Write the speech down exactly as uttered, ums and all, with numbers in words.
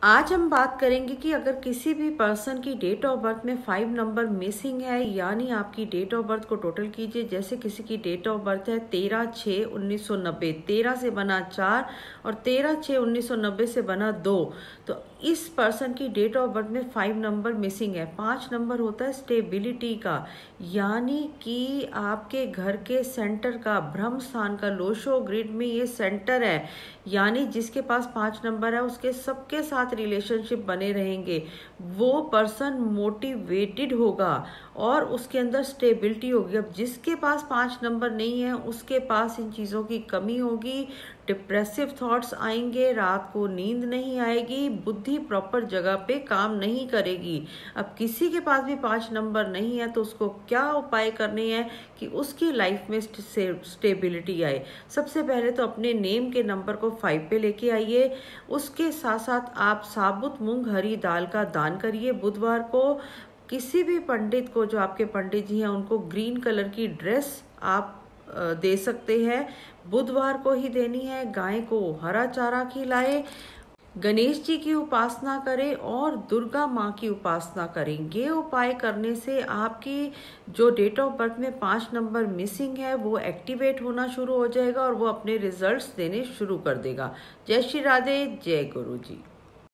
आज हम बात करेंगे कि अगर किसी भी पर्सन की डेट ऑफ बर्थ में फाइव नंबर मिसिंग है, यानी आपकी डेट ऑफ बर्थ को टोटल कीजिए। जैसे किसी की डेट ऑफ बर्थ है तेरह छः उन्नीस सौ नब्बे, तेरह से बना चार और तेरह छः उन्नीस सौ नब्बे से बना दो, तो इस पर्सन की डेट ऑफ बर्थ में फाइव नंबर मिसिंग है। पाँच नंबर होता है स्टेबिलिटी का, यानी कि आपके घर के सेंटर का, ब्रह्म स्थान का, लोशो ग्रिड में ये सेंटर है, यानी जिसके पास पाँच नंबर है उसके सबके साथ रिलेशनशिप बने रहेंगे। वो पर्सन मोटिवेटेड होगा और उसके अंदर स्टेबिलिटी होगी। अब जिसके पास पाँच नंबर नहीं है उसके पास इन चीज़ों की कमी होगी, डिप्रेसिव थॉट्स आएंगे, रात को नींद नहीं आएगी, बुद्धि प्रॉपर जगह पे काम नहीं करेगी। अब किसी के पास भी पाँच नंबर नहीं है तो उसको क्या उपाय करने हैं कि उसकी लाइफ में स्टेबिलिटी आए। सबसे पहले तो अपने नेम के नंबर को फाइव पे लेके आइए। उसके साथ साथ आप साबुत मूंग हरी दाल का दान करिए। बुधवार को किसी भी पंडित को, जो आपके पंडित जी हैं, उनको ग्रीन कलर की ड्रेस आप दे सकते हैं। बुधवार को ही देनी है। गाय को हरा चारा खिलाए, गणेश जी की उपासना करें और दुर्गा माँ की उपासना करें। ये उपाय करने से आपकी जो डेट ऑफ बर्थ में पाँच नंबर मिसिंग है वो एक्टिवेट होना शुरू हो जाएगा और वो अपने रिजल्ट्स देने शुरू कर देगा। जय श्री राधे, जय गुरु जी।